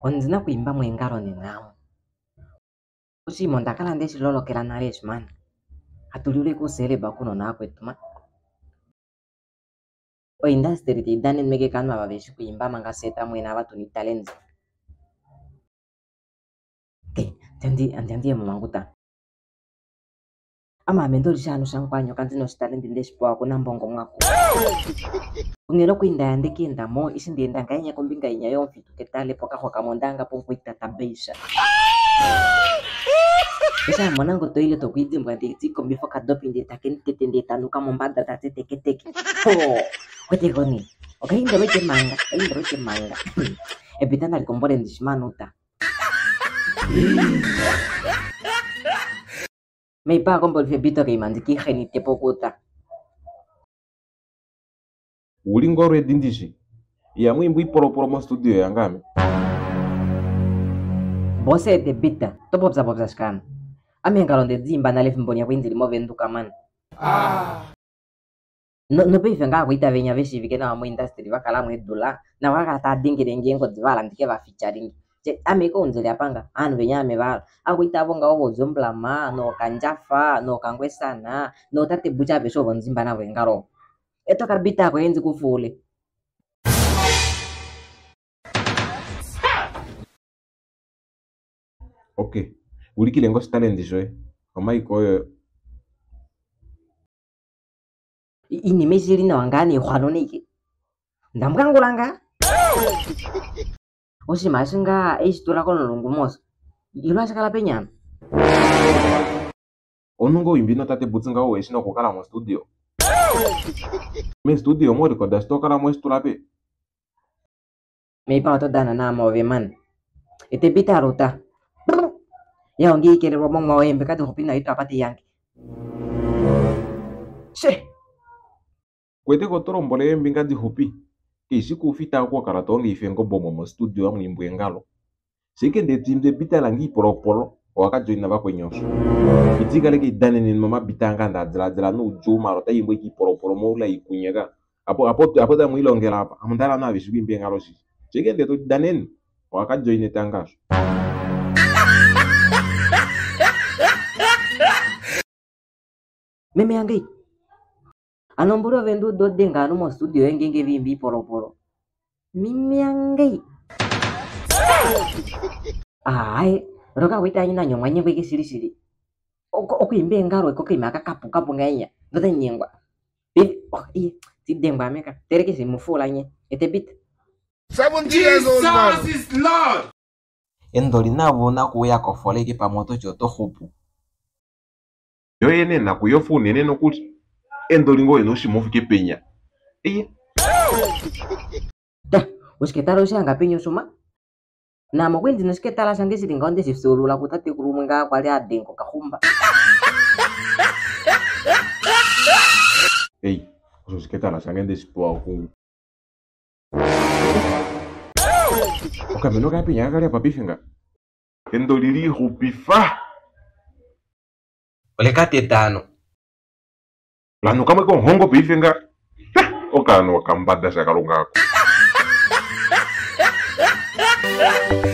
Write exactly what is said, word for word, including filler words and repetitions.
Onzina kuimba mwengaro ni ng'amu. Usi mondakala ndesi lolo kela nales man. Atulule ku seleba kuno na kwetu man. O industry ti danen mege kanwa babeshi kuimba manga seta mwena watu ni talents. Ke, janji anjanji mumanguta. Ama mendori shanu shankwanyo kanzino talent ndesi po ako nambongo ngako. Ungelo kuinda yandiki inda mo isindi inda ngainya kumbinga inya yomfitu ketale poka kwa kamondanga po kuita tabesha. Esa mwanangu to ile to kwidi mwandi tiko before kadopi ndi takeni tetende tanuka mombada tate teke teke. Oh, kwete goni. Okay, inda wete manga, inda wete manga. Epitana likombole ndishmanuta. Me pa kombol febito ke mandiki kheni tepokota. Ulingoro edindishi. Ya mwimbu iporo mo studio yangame. Bose te bita, to popsa popsa scan. Ami ngalonde zimba na lefu mbonya kwinzili mo venduka man. Ah. No no pe fenga kuita venya veshi vikena mu industry bakala mu edula na waka ta dingi dengi ngo dzivala ndike ba featuring. Je ami ko unzeli apanga anu venya ame vala. Akuita bonga obo zombla ma no kanjafa no kangwesana no tate buja besho bonzimba na wengaro. Eto karbita ko enzi kufule. Okay. Ulikile ngo talent joe. Kama iko yo. Ini mesiri na wangani khwano niki. Ndamukangulanga. Osi masinga esitura kono lungumosa. Ilwa sakala penyana. Onungo imbino tate butsinga o esino kokala mo studio. Me studio mo recorda stokala mo esturape. Me pa to dana na mo ve man. Ete bitaruta. Ya ongi kere romong mo embe kadu hopina itu apati yangi. She. Kwete ko torombole embe ngadi hopi. Isi kufita kwa karatongi ifengo bomo mo studio amu imbu engalo. Sike de timde bitalangi poropolo waka joina ba kwenyoso. Itika leke dane ni mama bitanga nda dra dra no jo marota imbu ki poropolo mo la ikunyega. Apo apo apo da muilongela apa. Amundala na bisu imbu engalo si. Sike de to danen waka joine tangaso. Meme yangi. Anomburo vendu do denga no mo studio engenge vimbi poropolo. Mimi yangi. Ai, roka wita ina nyongwa nyengwe ke siri siri. Oko oko imbe ngaro eko ke maka kapu kapu ngainya. Ndote nyengwa. Bi oh i ti demba meka. Tere ke se mufula nye. Ete bit. seventy years old man. Jesus is Lord. Endoli na bona ku ya kofole ke pamoto joto hopu. Yo yene na ku yofu nene no kuti. Endoli ngo eno shimofu ke penya. Iye. Da, usketaro se anga penyo suma. Na mo kwendi nusketala sange siringa onde sifsolula kutate kurumwenga kwali adenko kahumba. Ei, usketala sange ndesipo ku. Oka meno ka penya kali apa bifinga. Endoli li hupifa. Ole kate tano. Lanu kama ko hongo bifinga. Oka no kambada sakalunga.